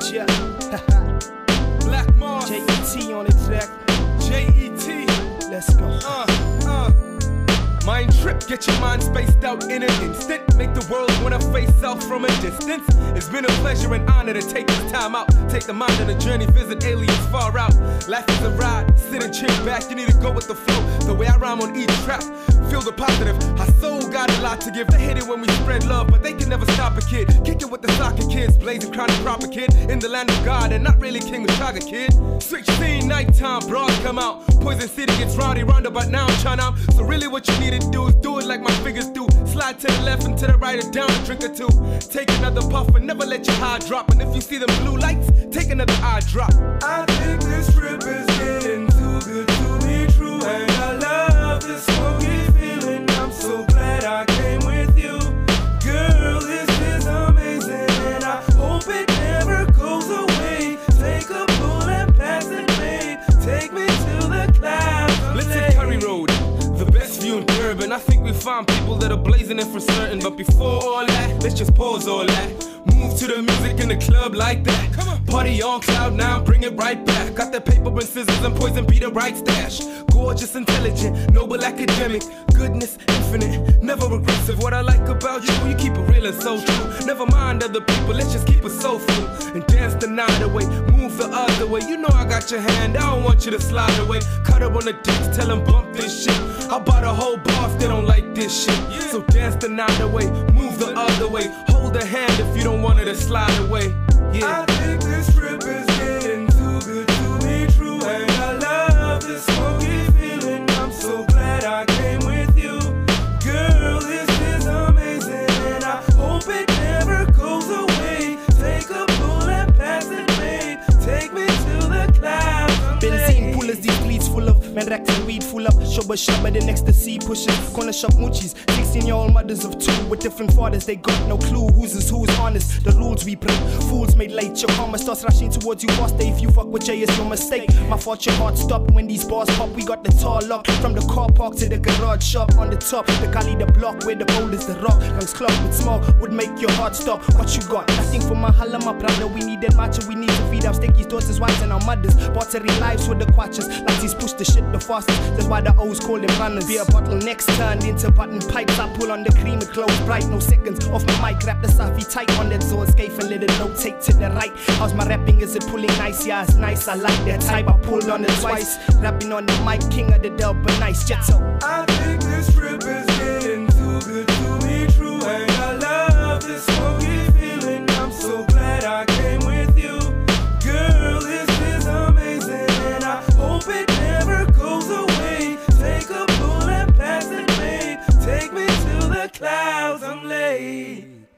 Yeah. Black Mars. J.E.T. on the track. J.E.T. Let's go. Mind trip, get your mind spaced out in an instant. Make the world wanna face out from a distance. It's been a pleasure and honor to take this time out. Take the mind on a journey, visit aliens far out. Life is a ride, sit and chill back. You need to go with the flow, the way I rhyme on each track. Feel the positive, our soul got a lot to give. They hate it when we spread love, but they can never stop a kid. Kick it with the soccer kids, blazing crown and proper kid. In the land of God and not really King Chaga kid. Switch scene, nighttime, bras come out. Poison City gets rowdy, roundabout now I'm trying out. So really what you need to do is do it like my fingers do. Slide to the left and to the right or down a drink or two. Take another puff and never let your high drop. And if you see them blue lights, take another eye drop. I think this trip is getting too good to be true. And I love this funky feeling. I'm so glad I came with you. Girl, this is amazing. And I hope it never goes away. Take a pull and pass it, babe. Take me to the clouds. Let's hit Curry Road, the best view in Durban. I think we found people that are blazing it for certain. But before all that, let's just pause all that. Move to the music in the club like that. Come on. Party on cloud now, bring it right back. Got that paper and scissors and poison be the right stash. Gorgeous, intelligent, noble, academic. Goodness, infinite, never regressive. What I like about you, you keep it real and so true. Never mind other people, let's just keep it soulful. And dance the night away, move the other way. You know I got your hand, I don't want you to slide away. Cut her on the dicks, tell them bump this shit. I'll buy the whole bar if they don't like this shit. So dance the night away, move the other way. Hold a hand if you don't want her to slide away. Yeah. I think this trip is getting too good to be true. And I love this funky feeling. I'm so glad I came with you. Girl, this is amazing. And I hope it never goes away. Take a pull and pass it, babe. Take me to the clouds. Benzene pullers, these bleeds full of men racks and weed full up. Shubba shubba, then ecstasy pushes. Corner shop moochies, 16-year-old mothers of two with different fathers. They got no clue who's is who's honest. The rules we break, fools made late. Your karma starts rushing towards you faster. If you fuck with Jay, it's your mistake. My fault, your heart stopped when these bars pop. We got the tar lock from the car park to the garage shop. On the top, the gully, the block where the bowl is the rock. Lungs clogged with smoke would make your heart stop. What you got? Nothing for my hala, my brother. We need that matcha. We need to feed our stickies, daughters, wives, and our mothers. Bartering lives with the quatches. Like these push the shit the fastest. That's why the O's call them runners. Beer bottlenecks turned into button pipes. I pull on the cream, it close bright. No seconds off my mic. Wrap the Safi tight on that Zord scafe and let it rotate to the right. How's my rapping? Is it pulling nice? Yeah, it's nice. I like that type. I pulled on it twice. Rapping on the mic, king of the Del, but nice. Jetso. I think this trip is getting too good to be true. And I love this funky feeling. I'm so glad I came with you. Girl, this is amazing. And I hope it never goes away. Take a pull and pass it, babe. Take me to the clouds, I'm late.